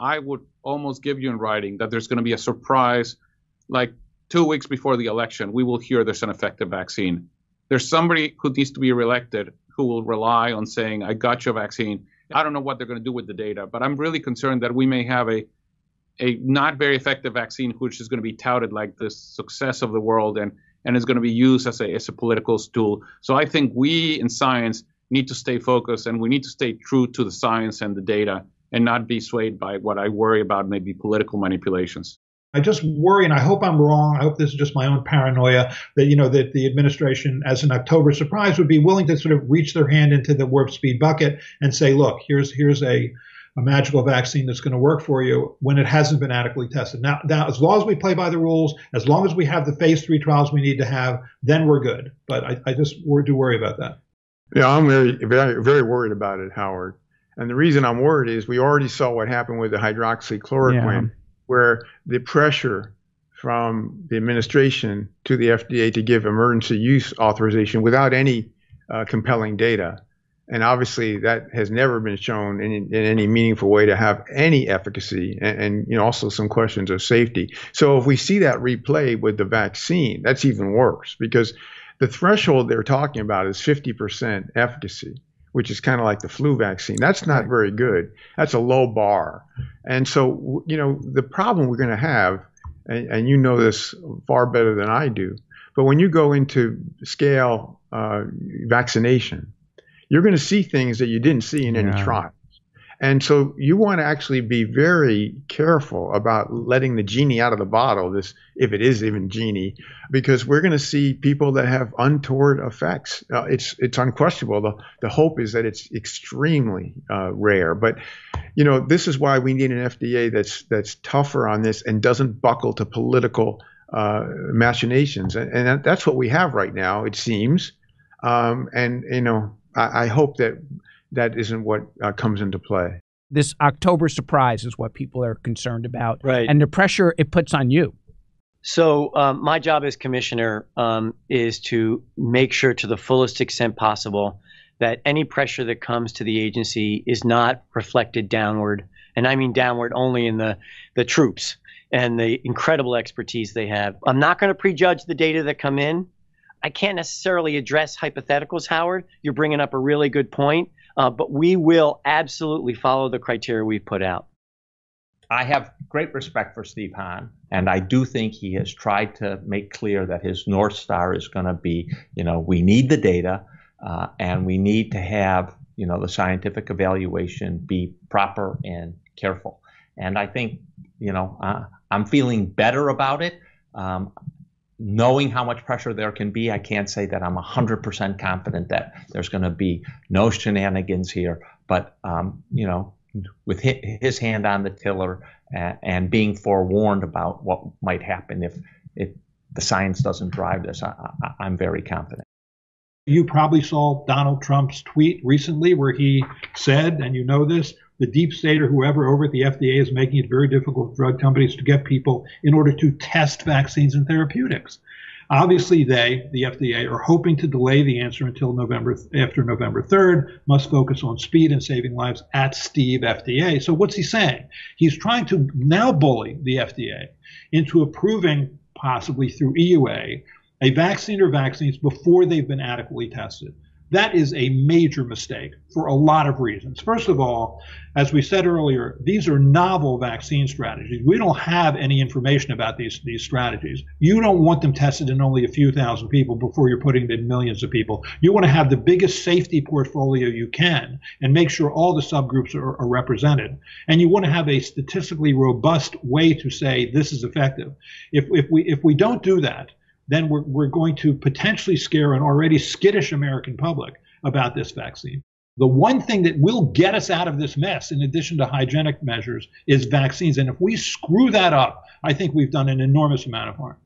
I would almost give you in writing that there's going to be a surprise, like 2 weeks before the election, we will hear there's an effective vaccine. There's somebody who needs to be reelected who will rely on saying, I got your vaccine. I don't know what they're going to do with the data, but I'm really concerned that we may have a not very effective vaccine, which is going to be touted like the success of the world and is going to be used as a political tool. So I think we in science need to stay focused, and we need to stay true to the science and the data and not be swayed by what I worry about, maybe political manipulations. I just worry, and I hope I'm wrong, I hope this is just my own paranoia, that the administration, as an October surprise, would be willing to sort of reach their hand into the warp speed bucket and say, look, here's a magical vaccine that's going to work for you, when it hasn't been adequately tested. Now, as long as we play by the rules, as long as we have the phase 3 trials we need to have, then we're good. But I just do worry about that. Yeah, I'm very, very, very worried about it, Howard. And the reason I'm worried is we already saw what happened with the hydroxychloroquine, where the pressure from the administration to the FDA to give emergency use authorization without any compelling data. And obviously that has never been shown in any meaningful way to have any efficacy, and also some questions of safety. So if we see that replay with the vaccine, that's even worse, because the threshold they're talking about is 50% efficacy, which is kind of like the flu vaccine. That's not very good. That's a low bar. And so, the problem we're going to have, and you know this far better than I do, but when you go into scale vaccination, you're going to see things that you didn't see in any trials. And so you want to actually be very careful about letting the genie out of the bottle, if it is even genie, because we're going to see people that have untoward effects. It's unquestionable. The hope is that it's extremely rare. But, this is why we need an FDA that's tougher on this and doesn't buckle to political machinations. And that's what we have right now, it seems. I hope that isn't what comes into play. This October surprise is what people are concerned about, right? And the pressure it puts on you. So my job as commissioner is to make sure to the fullest extent possible that any pressure that comes to the agency is not reflected downward. And I mean downward only in the troops and the incredible expertise they have. I'm not going to prejudge the data that come in. I can't necessarily address hypotheticals, Howard. You're bringing up a really good point, but we will absolutely follow the criteria we've put out. I have great respect for Steve Hahn, and I do think he has tried to make clear that his North Star is going to be, we need the data, and we need to have, the scientific evaluation be proper and careful. And I think, I'm feeling better about it. Knowing how much pressure there can be, I can't say that I'm 100% confident that there's going to be no shenanigans here. But, with his hand on the tiller and being forewarned about what might happen if the science doesn't drive this, I'm very confident. You probably saw Donald Trump's tweet recently where he said, and this, the deep state or whoever over at the FDA is making it very difficult for drug companies to get people in order to test vaccines and therapeutics. Obviously, the FDA, are hoping to delay the answer until after November 3rd, must focus on speed and saving lives at Steve FDA. So what's he saying? He's trying to now bully the FDA into approving, possibly through EUA, a vaccine or vaccines before they've been adequately tested. That is a major mistake for a lot of reasons. First of all, as we said earlier, these are novel vaccine strategies. We don't have any information about these strategies. You don't want them tested in only a few thousand people before you're putting them in millions of people. You want to have the biggest safety portfolio you can and make sure all the subgroups are represented. And you want to have a statistically robust way to say this is effective. If we don't do that, then we're going to potentially scare an already skittish American public about this vaccine. The one thing that will get us out of this mess, in addition to hygienic measures, is vaccines. And if we screw that up, I think we've done an enormous amount of harm.